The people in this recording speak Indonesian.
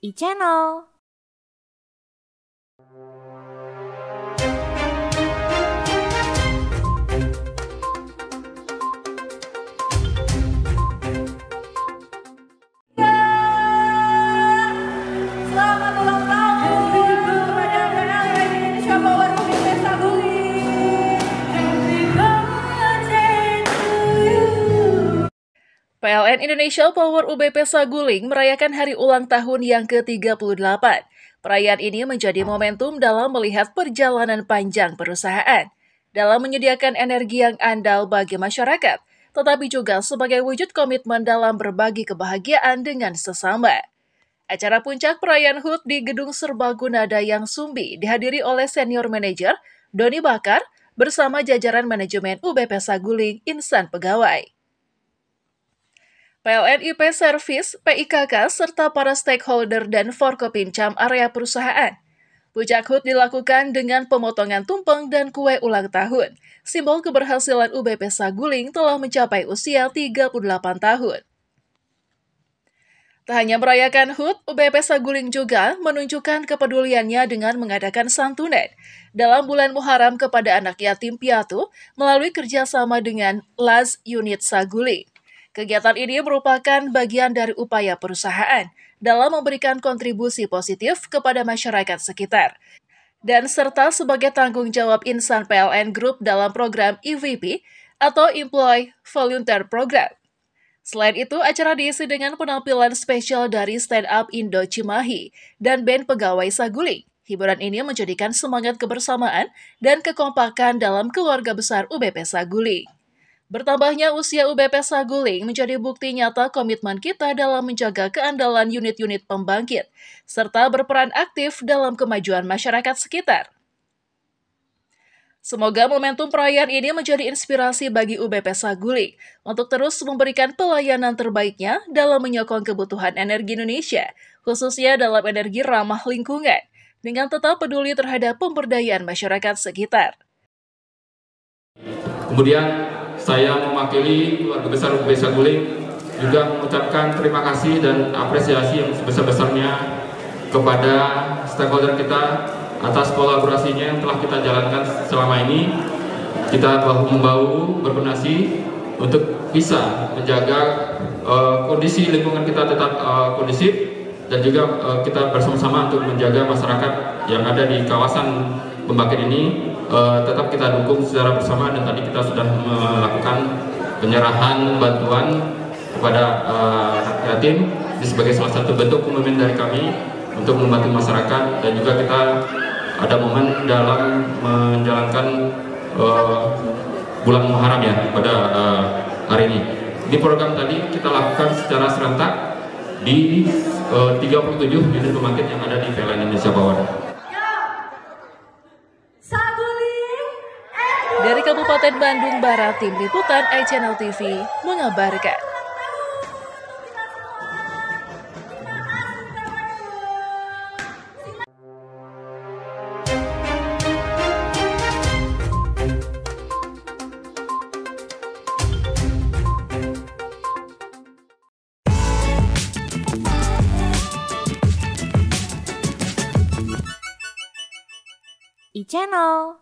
e-channel. Selamat ulang tahun kepada PLN Indonesia Power UBP Saguling. Happy birthday to you. PLN Indonesia Power UBP Saguling merayakan hari ulang tahun yang ke-38. Perayaan ini menjadi momentum dalam melihat perjalanan panjang perusahaan, dalam menyediakan energi yang andal bagi masyarakat, tetapi juga sebagai wujud komitmen dalam berbagi kebahagiaan dengan sesama. Acara puncak perayaan HUT di Gedung Serbaguna Dayang Sumbi dihadiri oleh Senior Manager Doni Bakar bersama jajaran manajemen UBP Saguling Insan Pegawai. PLN IP Service, PIKK, serta para stakeholder dan Forkopimcam area perusahaan. Puncak HUT dilakukan dengan pemotongan tumpeng dan kue ulang tahun. Simbol keberhasilan UBP Saguling telah mencapai usia 38 tahun. Tak hanya merayakan HUT, UBP Saguling juga menunjukkan kepeduliannya dengan mengadakan santunan dalam bulan Muharram kepada anak yatim piatu melalui kerjasama dengan LAS Unit Saguling. Kegiatan ini merupakan bagian dari upaya perusahaan dalam memberikan kontribusi positif kepada masyarakat sekitar, dan serta sebagai tanggung jawab insan PLN Group dalam program EVP atau Employee Volunteer Program. Selain itu, acara diisi dengan penampilan spesial dari Stand Up Indo Cimahi dan band pegawai Saguling. Hiburan ini menjadikan semangat kebersamaan dan kekompakan dalam keluarga besar UBP Saguling. Bertambahnya usia UBP Saguling menjadi bukti nyata komitmen kita dalam menjaga keandalan unit-unit pembangkit, serta berperan aktif dalam kemajuan masyarakat sekitar. Semoga momentum perayaan ini menjadi inspirasi bagi UBP Saguling untuk terus memberikan pelayanan terbaiknya dalam menyokong kebutuhan energi Indonesia, khususnya dalam energi ramah lingkungan, dengan tetap peduli terhadap pemberdayaan masyarakat sekitar. Kemudian saya mewakili keluarga besar UBP Saguling juga mengucapkan terima kasih dan apresiasi yang sebesar-besarnya kepada stakeholder kita atas kolaborasinya yang telah kita jalankan selama ini. Kita bahu-membahu berdonasi untuk bisa menjaga kondisi lingkungan kita tetap kondusif, dan juga kita bersama-sama untuk menjaga masyarakat yang ada di kawasan pembangkit ini tetap kita dukung secara bersama. Dan tadi kita sudah melakukan penyerahan bantuan kepada anak yatim. Ini sebagai salah satu bentuk komitmen dari kami untuk membantu masyarakat, dan juga kita ada momen dalam menjalankan bulan Muharram ya pada hari ini. Ini program tadi kita lakukan secara serentak di 37 unit pembangkit yang ada di PLN Indonesia Power. Dari Kabupaten Bandung Barat, Tim Liputan iChannel TV mengabarkan. e-channel.